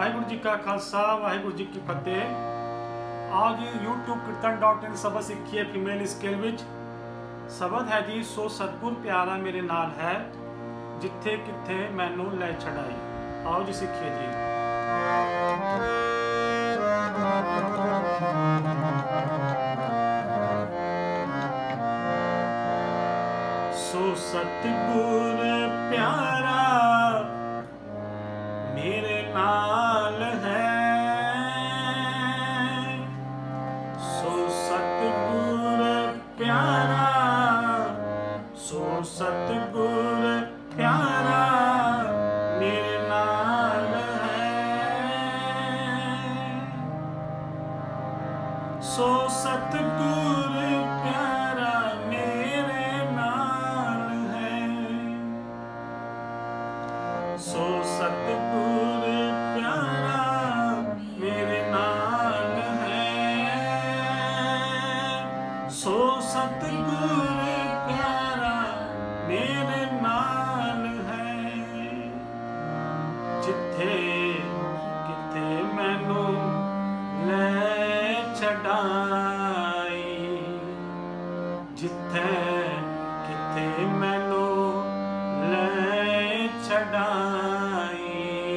वाहिगुरू जी का खालसा वाहिगुरू जी की फतेह। आज YouTube kirtan.in सबद सीखिए फीमेल स्केल विच सबद है जी। सो सतगुर प्यारा मेरे नाल है, जिथे किथे मैनू लै छड़ाई। आओ जी सीखिए जी। सो सतगुर प्यारा मेरे नाल है, सो सतगुर प्यारा, सो सतगुर प्यारा मेरे नाल है, सो सतगुर प्यारा मेरे नाल है, सो सतगुर प्यारा मेरे नाल है, सो सतगुर प्यारा मेरे नाल है। जिथे किथे मैनू लै छड़ाई, जिथे किथे मैनू लै छड़ाई।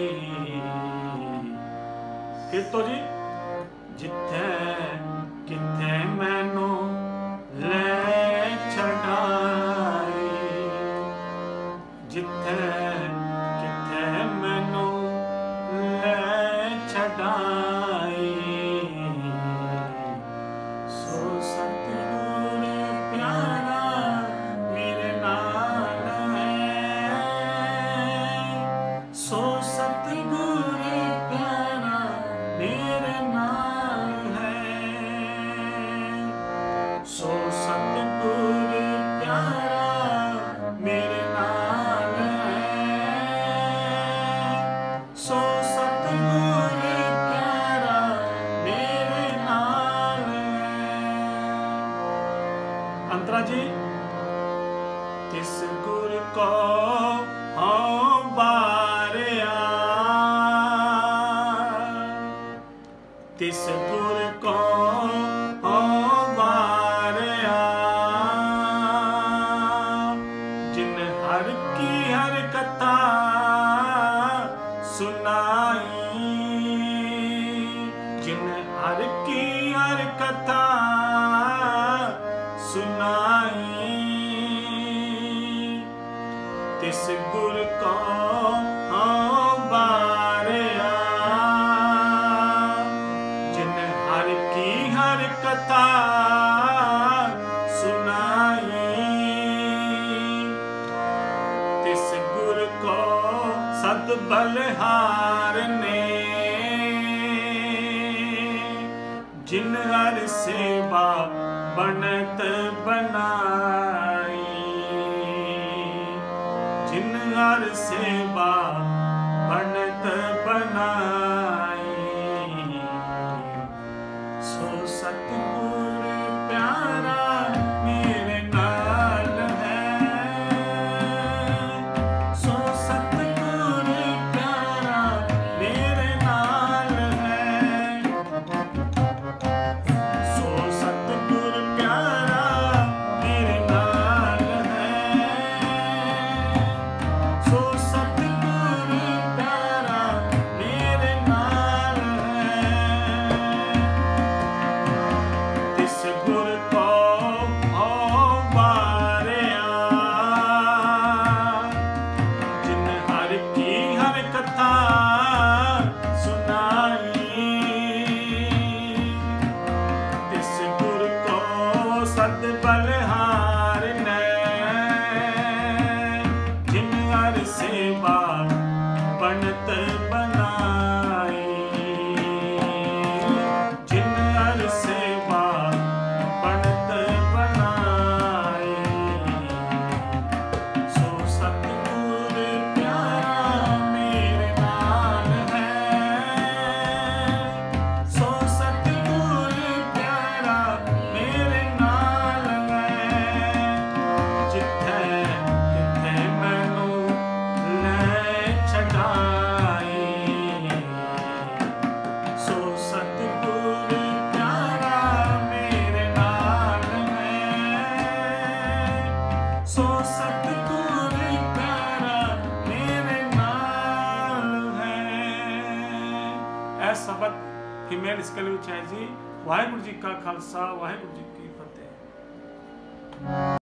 फिर तो जी, जिथे किथे मैनू लै छड़ाई, जिथे किथे मैनू लै छड़ाई। सो सतगुर प्यारा मेरे नाल है, सो सतगुर प्यारा मेरे नाल है, सो सतगुर प्यारा मेरे नाल है, सो सतगुर प्यारा मेरे नाल है। अंतरा जी, तिस गुर को हाँ बारिया, तिस गुर को हाँ बारिया, जिन हर की हर कथा सुनाई, जिन हर की हर कथा सुनाई। तिस गुर को हाँ बारिया, जिन हर की हर कथा सुनाई। तिस गुर को सद बलहार ने, जिन हर सेवा बनत बनाई, जिन हर सेवा बनत बनाई। सो सतगुर प्यारा मेरे नाल है, सो सतगुर प्यारा मेरे नाल है, सो सतगुर प्यारा फीमेल स्केल विच है जी। वाहेगुरू जी का खालसा, वाहेगुरू जी की फतेह।